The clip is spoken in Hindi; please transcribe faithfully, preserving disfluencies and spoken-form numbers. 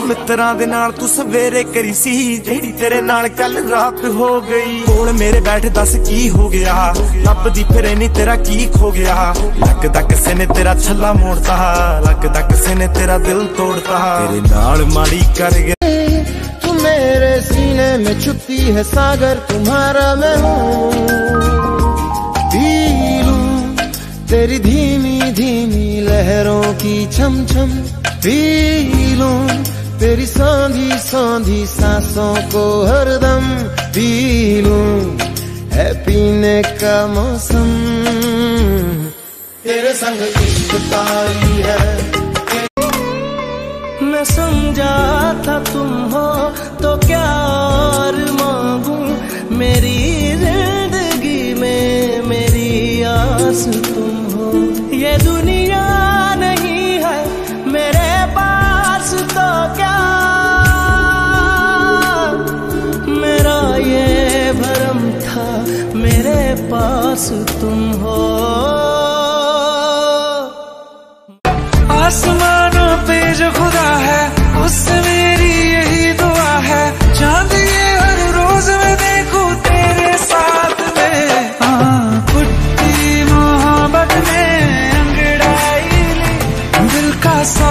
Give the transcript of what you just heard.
मित्रां दे नाल तू सवेरे करी सी, जेड़ी तेरे नाल कल रात हो गई। कोल मेरे बैठ दस की हो गया, लभदी फिरे नी तेरा की खो गया। लगदा किसे ने तेरा छल्ला मोड़ता, लगदा किसे ने तेरा दिल तोड़ता। तेरे नाल माड़ी कर गया। तू मेरे सीने में छुपती है सागर, तुम्हारा मैं हूँ। पी लूं तेरी धीमी धीमी लहरों की छम छम, पी लूं तेरी सांधी सांधी सांसों को हरदम, पी लूं है पीने का मौसम। तेरे संग इश्क तारी है। मैं समझा था तुम हो तो क्या और मांगू, मेरी जिंदगी में मेरी आस तुम हो। ये दुनिया नहीं है मेरे पास तो क्या, मेरा ये भरम था मेरे पास तुम हो। आसमानों पे जो खुदा है उससे मेरी यही दुआ है, चांद ये हर रोज मैं देखूं तेरे साथ में। हाँ कुट्टी मोहब्बत में अंगड़ाई ली, दिल का